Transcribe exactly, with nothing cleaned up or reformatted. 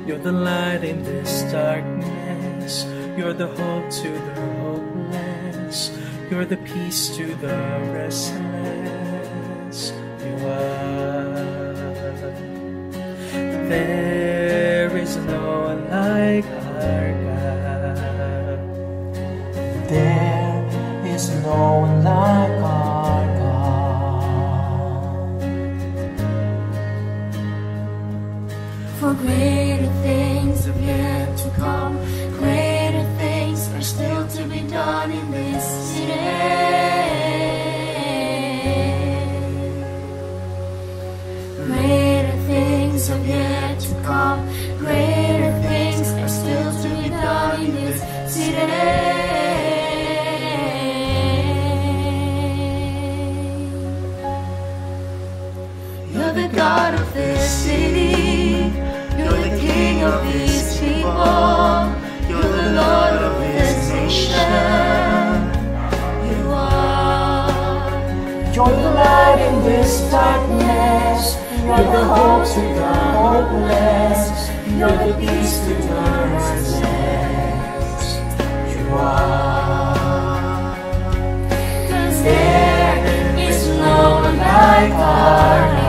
You're the light in this darkness. You're the hope to the hopeless. You're the peace to the restless. You are. There is no one like our God. There is no one like our God. For greater things are yet to come. Greater things are still to be done in this city. Greater things are yet to come. Greater things are still to be done in this city. You're the God of this city. You're the King of these people. You're the Lord of this nation. You are. You're the light in this darkness. You're the hope to the hopeless. You're the peace to the restless. You are. 'Cause there is no one like our God.